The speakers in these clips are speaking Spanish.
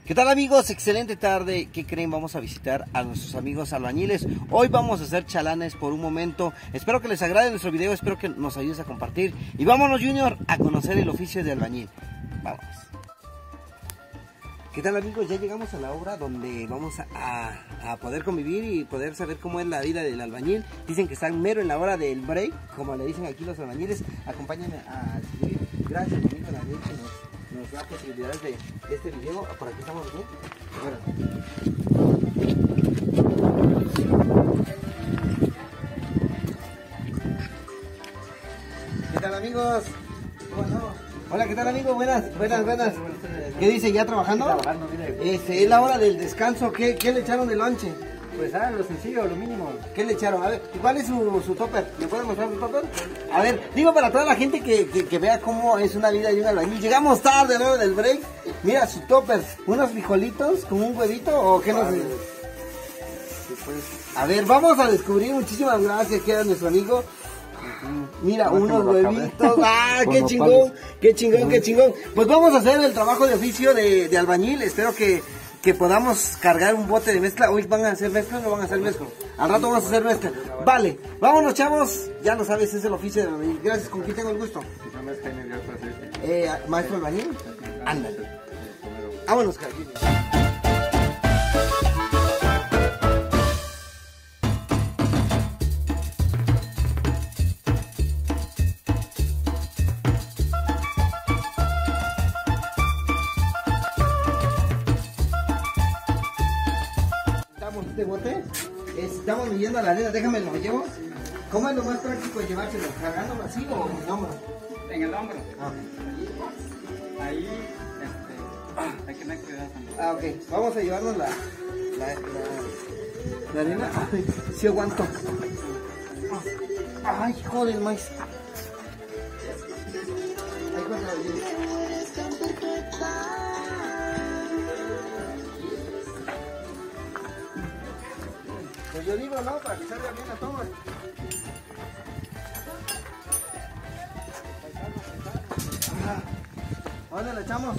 ¿Qué tal, amigos? Excelente tarde. ¿Qué creen? Vamos a visitar a nuestros amigos albañiles. Hoy vamos a hacer chalanes por un momento. Espero que les agrade nuestro video, espero que nos ayudes a compartir. Y vámonos, Junior, a conocer el oficio de albañil. Vamos. ¿Qué tal, amigos? Ya llegamos a la obra donde vamos a poder convivir y poder saber cómo es la vida del albañil. Dicen que están mero en la hora del break, como le dicen aquí los albañiles. Acompáñenme a descubrir. Gracias, amigo albañil, que nos da posibilidades de este video. Por aquí estamos bien. ¿Qué tal, amigos? ¿Cómo andamos? Hola, ¿qué tal, amigo? Buenas. ¿Qué dice? ¿Ya trabajando? Trabajando, mire. Es la hora del descanso. ¿Qué le echaron de lonche? Pues lo sencillo, lo mínimo. ¿Qué le echaron? A ver, ¿cuál es su topper? ¿Me pueden mostrar su topper? A ver, digo para toda la gente que vea cómo es una vida de un albañil. Llegamos tarde a la hora del break. Mira su topper, unos frijolitos con un huevito o qué nos... A ver, vamos a descubrir. Muchísimas gracias, que era nuestro amigo. Mira, unos huevitos. ¡Ah, qué chingón! ¡Qué chingón! Pues vamos a hacer el trabajo de oficio de albañil. Espero que podamos cargar un bote de mezcla. Hoy van a hacer mezcla o no van a hacer mezcla. Al rato vamos a hacer mezcla. Vale, vámonos, chavos. Ya lo sabes, es el oficio de albañil. Gracias, ¿con quién tengo el gusto? Maestro albañil. Ándale. Vámonos, Carlos. Este bote, estamos midiendo la arena, déjame lo llevo. ¿Cómo es lo más práctico de llevárselo? ¿Cargándolo así o en el hombro? En el hombro. Ah. Ahí, hay que tener cuidado también. Ah, ok. Vamos a llevarnos la arena. Ay, sí aguanto. Ay, joder, maíz. Ay, cuánto. Pues yo digo, ¿no? Para que salga bien la toma. ¿A dónde le echamos?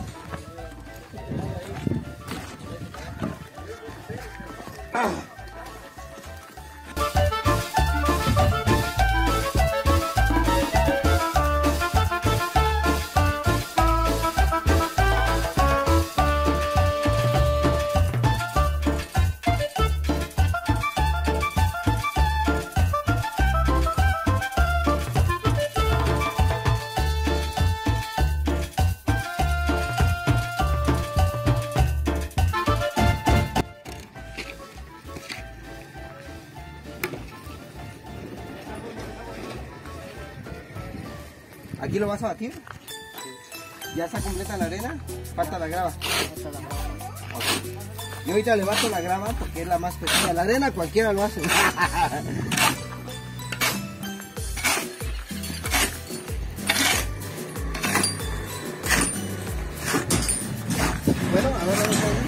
Aquí lo vas a batir. Ya está completa la arena. Falta la grava. Okay. Y ahorita le bato la grava porque es la más pesada. La arena cualquiera lo hace. Bueno, a ver,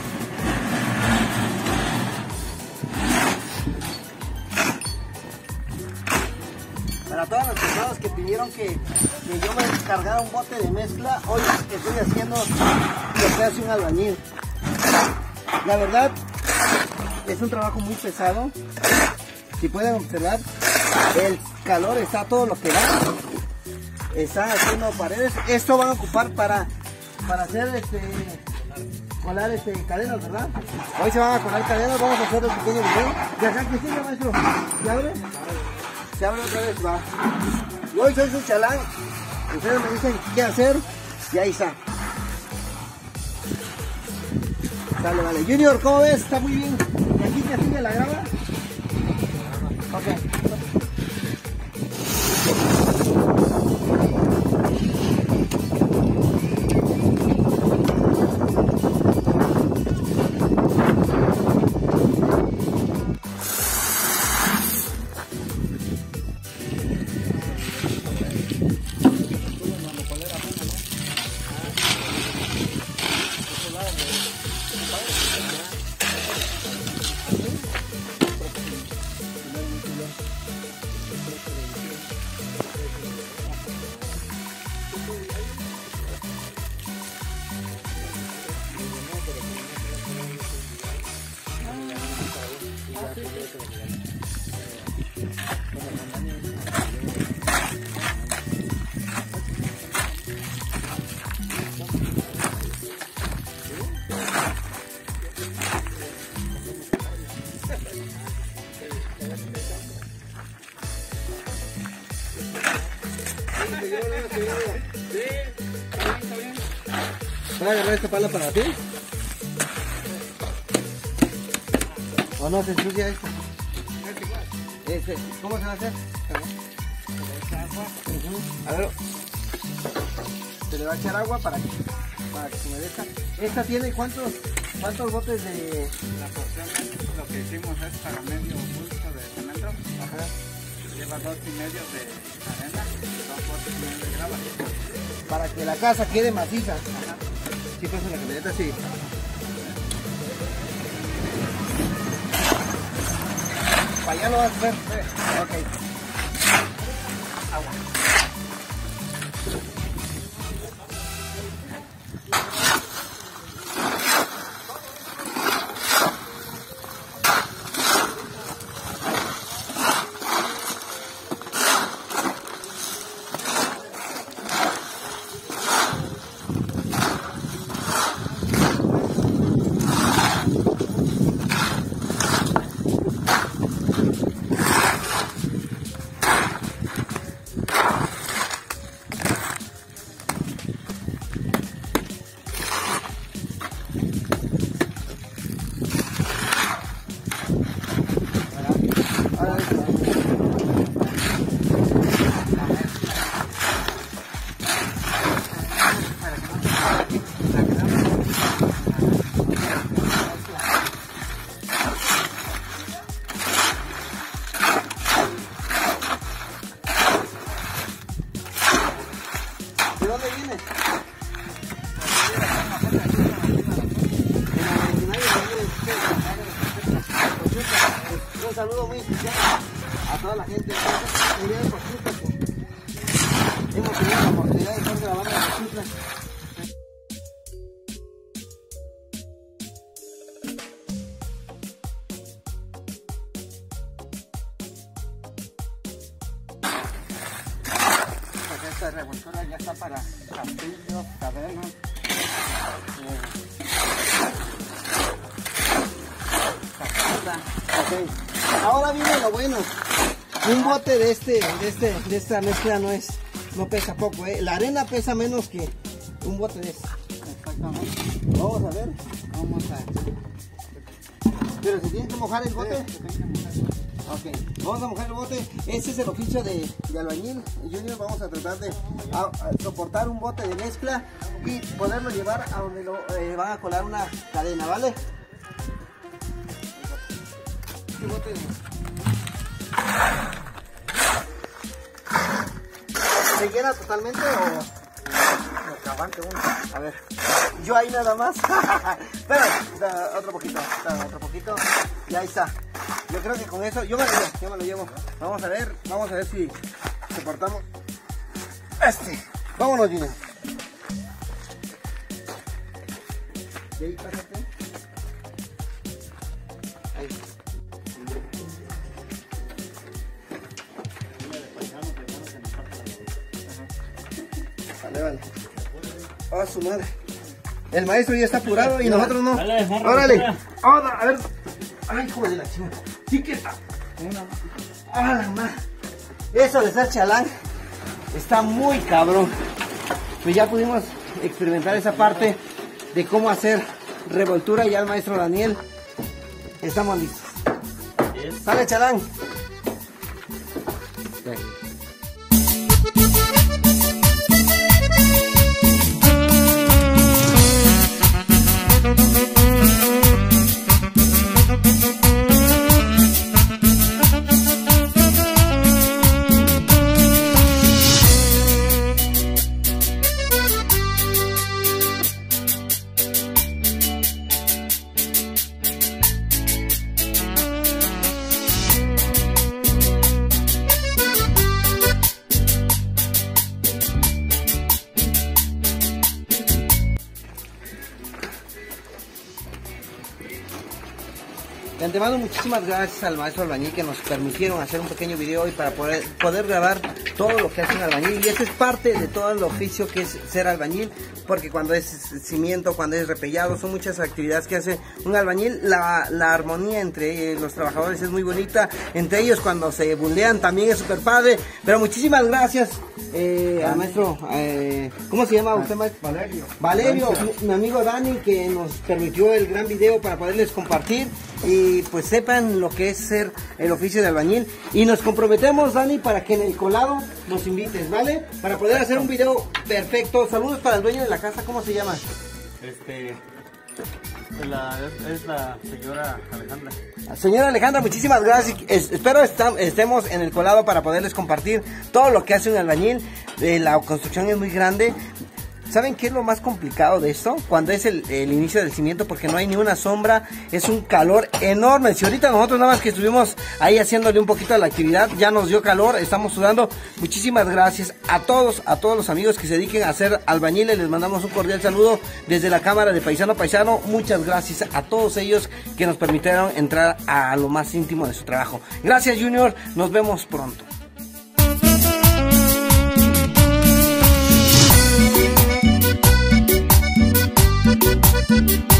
para todas las personas que pidieron que yo me cargara un bote de mezcla, hoy estoy haciendo lo que hace un albañil. La verdad, es un trabajo muy pesado. Si pueden observar, el calor está todo lo que da. Está haciendo paredes. Esto van a ocupar para hacer colar cadenas, ¿verdad? Hoy se van a colar cadenas, vamos a hacer un pequeño video. ¿De acá qué sigue, maestro? ¿Se abre? Se abre otra vez, va. Y hoy soy su chalán. Ustedes me dicen qué hacer y ahí está. Vale. Junior, ¿cómo ves? Está muy bien. ¿Y aquí que sigue la grava? Ok. esta pala para ti? ¿O no se ensucia esto? ¿Cómo se va a hacer? A ver, se le va a echar agua para que se humedezca. ¿Esta tiene cuántos botes de...? La porción, lo que hicimos es para medio pulso de cemento. Ajá. Lleva 2,5 de arena, 2 botes y medio de grava. Para que la casa quede maciza. Ajá. Sí, pues en la camioneta sí. Para allá lo vas a hacer. Ok. Agua. ¿De dónde viene? Un saludo muy especial a toda la gente de Cochutla. Hemos tenido la oportunidad de estar grabando en Cochutla. Esta revoltura ya está para castillos, cadenas. Okay. Ahora viene lo bueno. Un bote de esta mezcla no pesa poco, ¿eh? La arena pesa menos que un bote de este. Exactamente. Vamos a ver. Vamos a... Pero se tiene que mojar el bote. Sí, se tiene que mojar. Ok, vamos a mojar el bote. Este es el oficio de albañil. Junior, vamos a tratar de soportar un bote de mezcla y poderlo llevar a donde lo van a colar una cadena, ¿vale? Este bote ¿se llena totalmente o...? Que aguante uno. A ver, yo ahí nada más. Pero, otro poquito, y ahí está. Yo creo que con eso, yo me lo llevo. Vamos a ver si soportamos Vámonos, Gina. De ahí, pásate. Ahí. Vale. A su madre. El maestro ya está apurado y nosotros no. Órale. A ver. Ay, hijo de la chingada. Sí que está. Ah, la madre. Eso de ser chalán está muy cabrón. Pues ya pudimos experimentar esa parte de cómo hacer revoltura. Ya el maestro Daniel. Estamos listos. Sale, chalán. De antemano, muchísimas gracias al maestro albañil que nos permitieron hacer un pequeño video hoy para poder grabar todo todo lo que hace un albañil, y eso es parte de todo el oficio que es ser albañil, porque cuando es cimiento, cuando es repellado, son muchas actividades que hace un albañil. La armonía entre los trabajadores es muy bonita, entre ellos cuando se bullean también es súper padre. Pero muchísimas gracias al maestro, ¿cómo se llama usted, maestro? Valerio, mi amigo Dani, que nos permitió el gran video para poderles compartir y pues sepan lo que es ser el oficio de albañil. Y nos comprometemos, Dani, para que en el colado nos invites, ¿vale? Para poder hacer un video perfecto. Saludos para el dueño de la casa, ¿cómo se llama? Es la señora Alejandra. Señora Alejandra, muchísimas gracias. Espero estemos en el colado para poderles compartir todo lo que hace un albañil. La construcción es muy grande. ¿Saben qué es lo más complicado de esto? Cuando es el inicio del cimiento, porque no hay ni una sombra, es un calor enorme. Si ahorita nosotros nada más que estuvimos ahí haciéndole un poquito de la actividad, ya nos dio calor, estamos sudando. Muchísimas gracias a todos los amigos que se dediquen a ser albañiles. Les mandamos un cordial saludo desde la Cámara de Paisano a Paisano. Muchas gracias a todos ellos que nos permitieron entrar a lo más íntimo de su trabajo. Gracias, Junior, nos vemos pronto. Thank you.